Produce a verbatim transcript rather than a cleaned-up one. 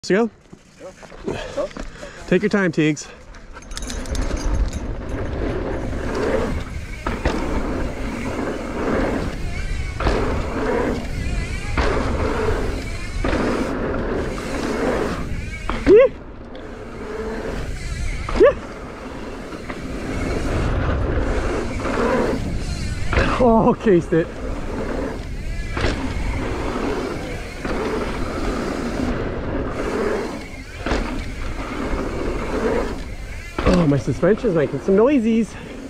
Let's go. Go. Take your time, Teagues. Yee. Yee. Oh, cased it. Oh, my suspension's making some noisies.